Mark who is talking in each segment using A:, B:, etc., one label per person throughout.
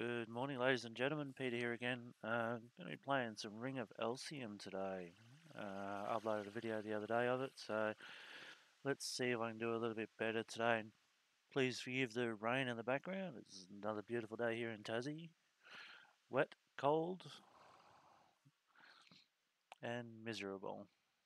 A: Good morning, ladies and gentlemen. Peter here again. Going to be playing some Ring of Elysium today. Uploaded a video the other day of it, so let's see if I can do a little bit better today. Please forgive the rain in the background. It's another beautiful day here in Tassie. Wet, cold, and miserable.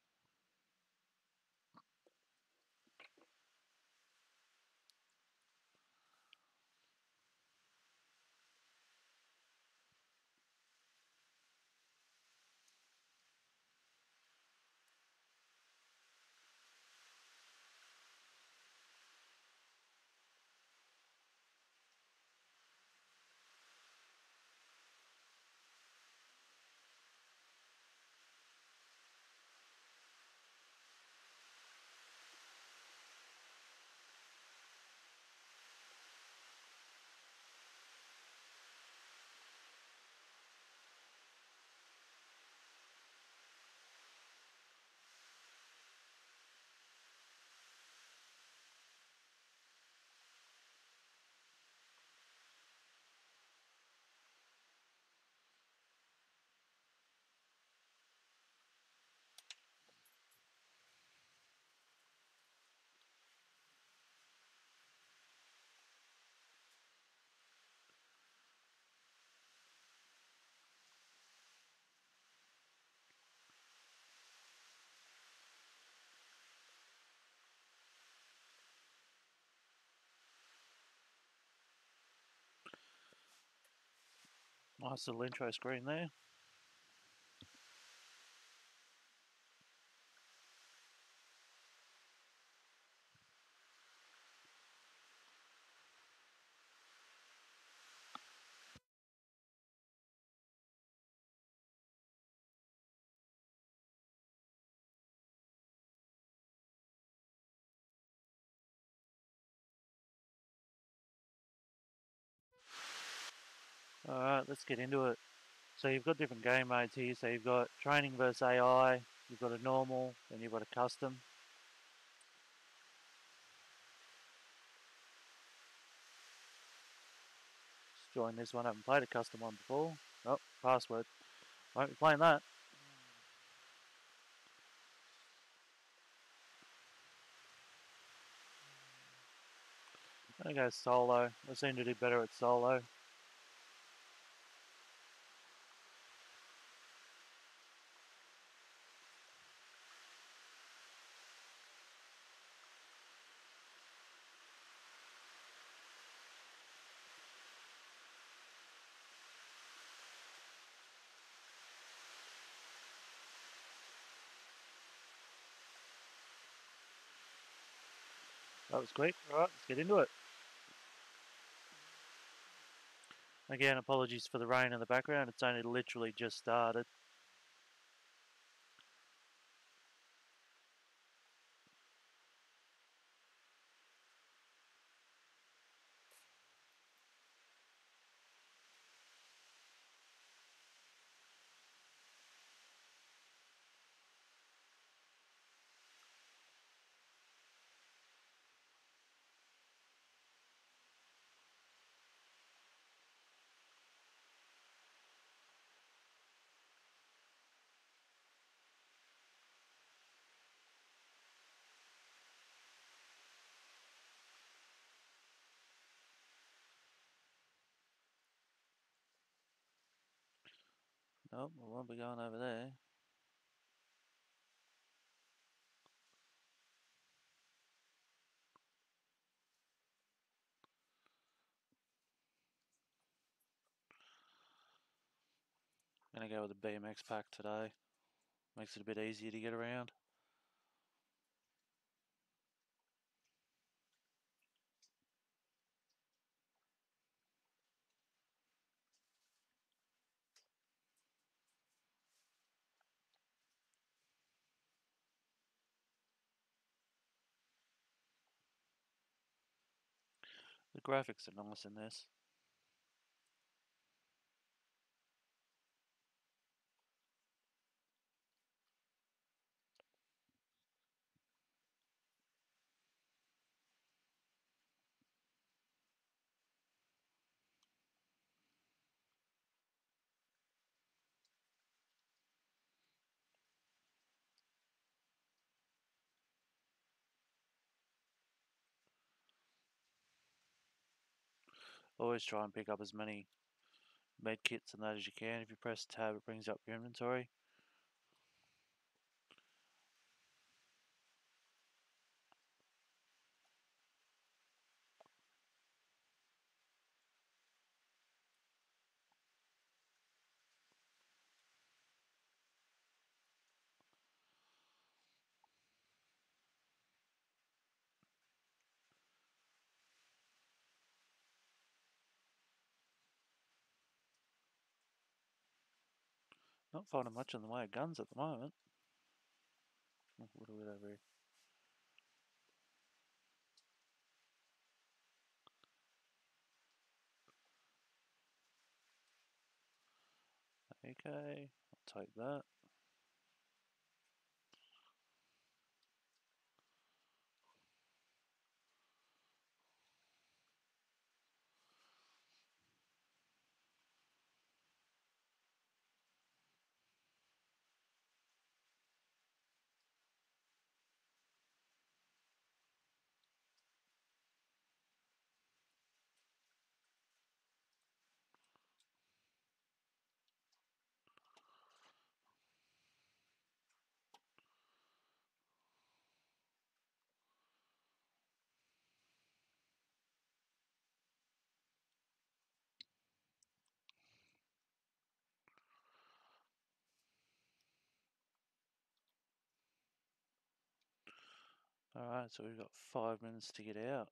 A: Nice little intro screen there. Alright, let's get into it. So you've got different game modes here. So you've got training versus AI, you've got a normal, and you've got a custom. Let's join this one. I haven't played a custom one before. Oh, password. Won't be playing that. I'm going to go solo. I seem to do better at solo. That was quick. Alright, let's get into it. Again, apologies for the rain in the background. It's only literally just started. Nope, we won't be going over there. I'm going to go with the BMX pack today. Makes it a bit easier to get around. The graphics are nice in this. Always try and pick up as many med kits and that as you can. If you press tab, it brings up your inventory. Not finding much in the way of guns at the moment. A little bit over here. Okay, I'll take that. Alright, so we've got 5 minutes to get out.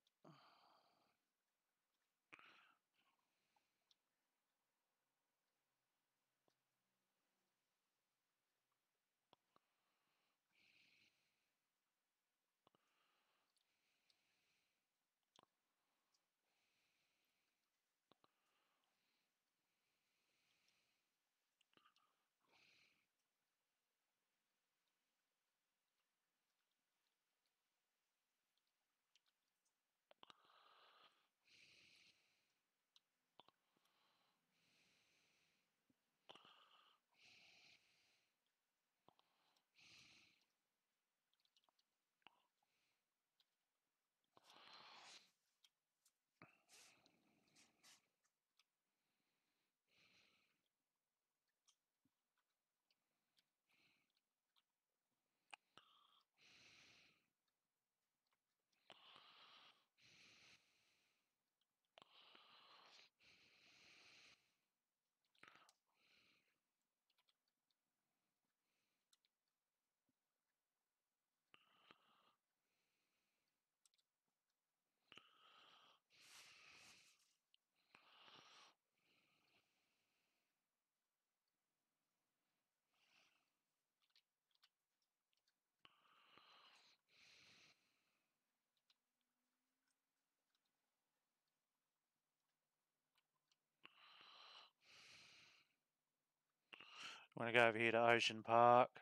A: I'm going to go over here to Ocean Park.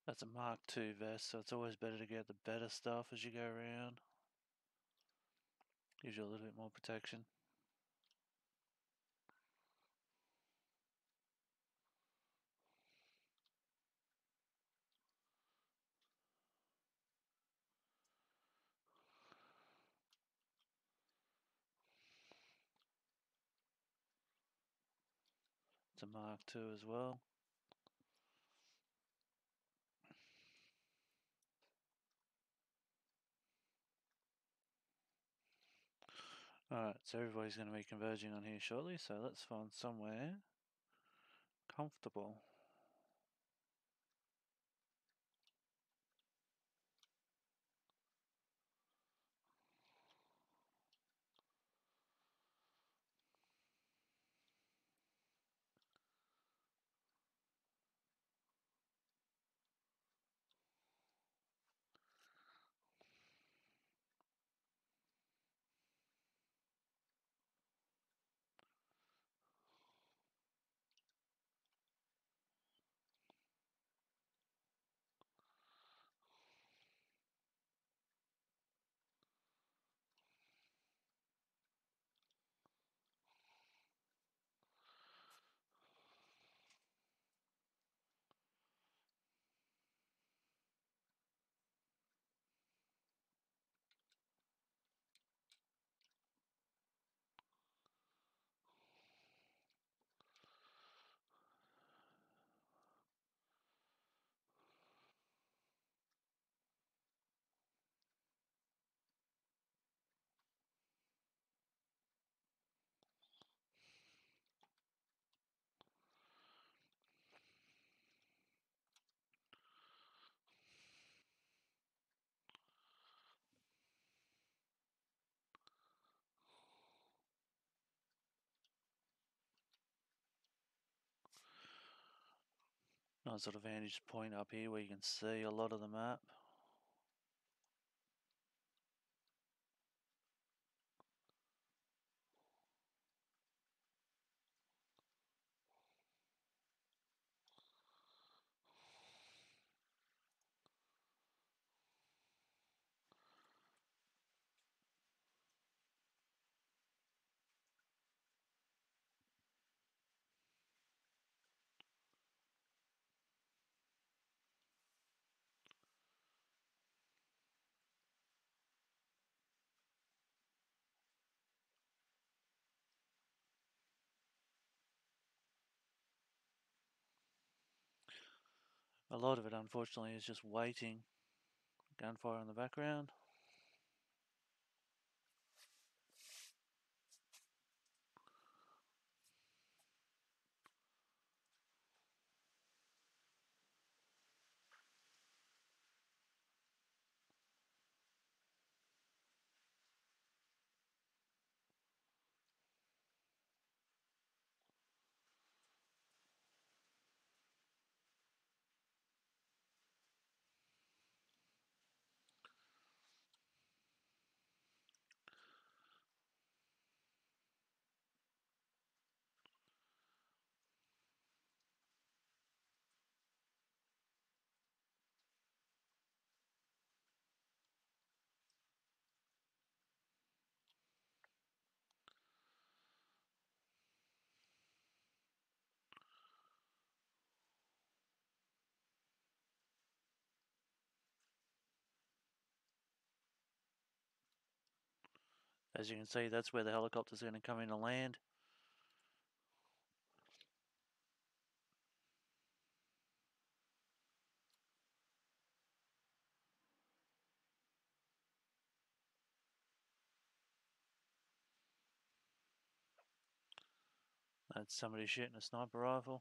A: That's a Mark II vest, so it's always better to get the better stuff as you go around. Gives you a little bit more protection. It's a Mark II as well. Alright, so everybody's going to be converging on here shortly, so let's find somewhere comfortable. Nice sort of vantage point up here where you can see a lot of the map. A lot of it, unfortunately, is just waiting. Gunfire in the background. As you can see, that's where the helicopter's going to come in and land. That's somebody shooting a sniper rifle.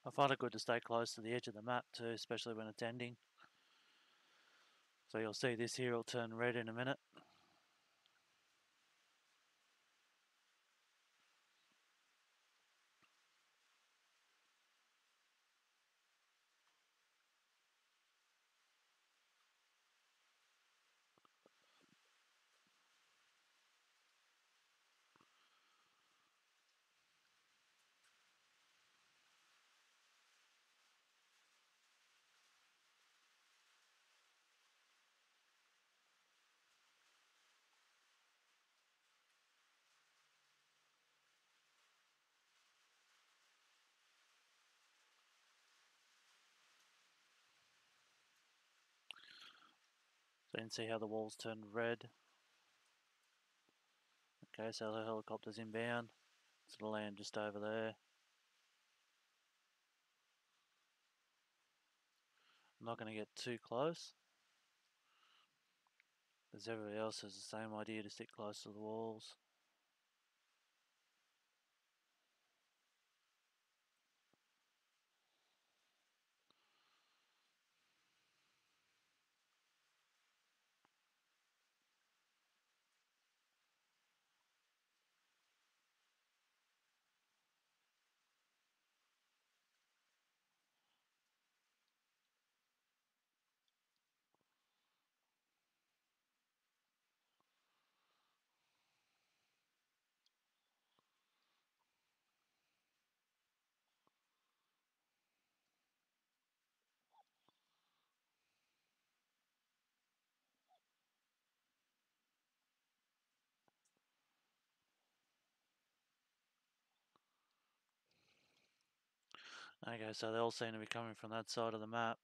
A: I find it good to stay close to the edge of the map too, especially when it's ending. So you'll see this here will turn red in a minute. So you can see how the walls turned red. Okay, so the helicopter's inbound. It's going to land just over there. I'm not going to get too close, because everybody else has the same idea to stick close to the walls. Okay, so they all seem to be coming from that side of the map.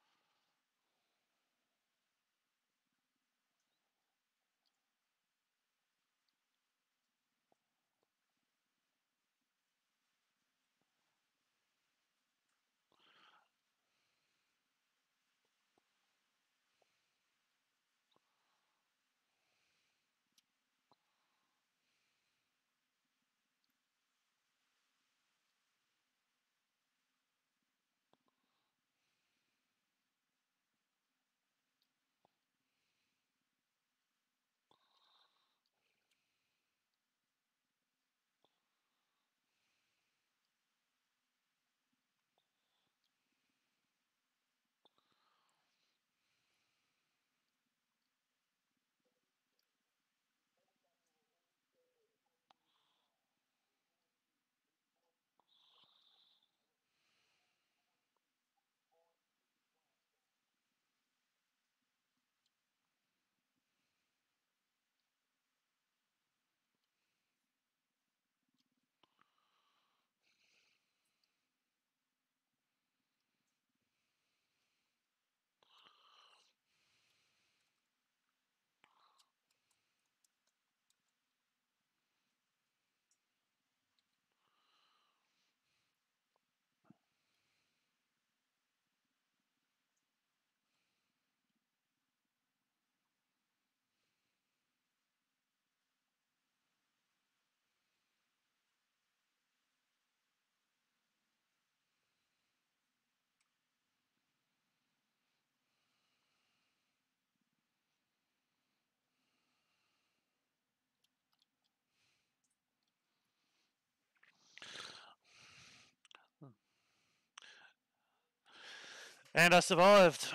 A: And I survived!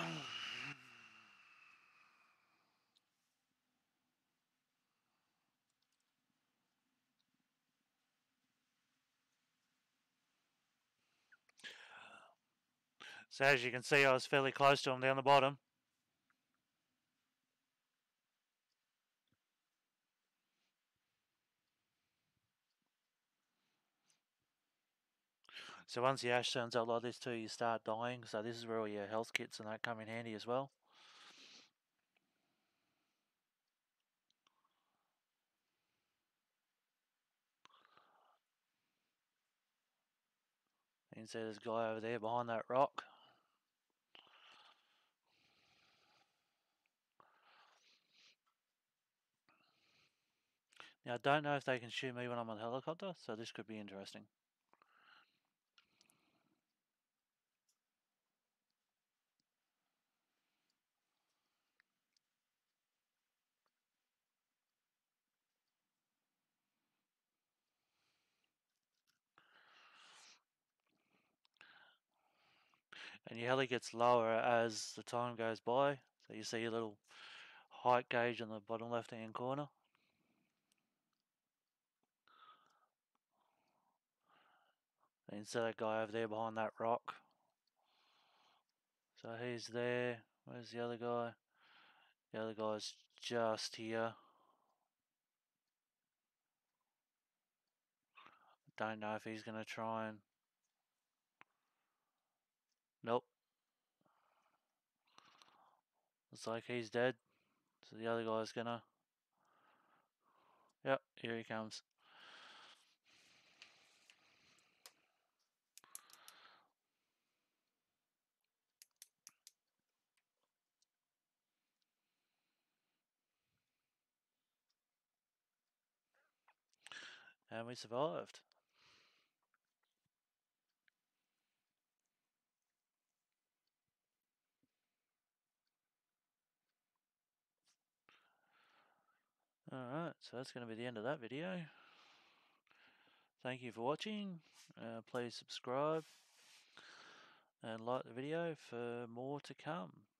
A: So as you can see, I was fairly close to him down the bottom. So once the ash turns out like this too, you start dying. So this is where all your health kits and that come in handy as well. You can see there's a guy over there behind that rock. Now I don't know if they can shoot me when I'm on the helicopter, so this could be interesting. And your heli gets lower as the time goes by. So you see a little height gauge on the bottom left hand corner. And you see that guy over there behind that rock. So he's there. Where's the other guy? The other guy's just here. Don't know if he's going to try and... Nope. Looks like he's dead. So the other guy's going to... Yep, here he comes. And we survived. Alright, so that's going to be the end of that video. Thank you for watching. Please subscribe and like the video for more to come.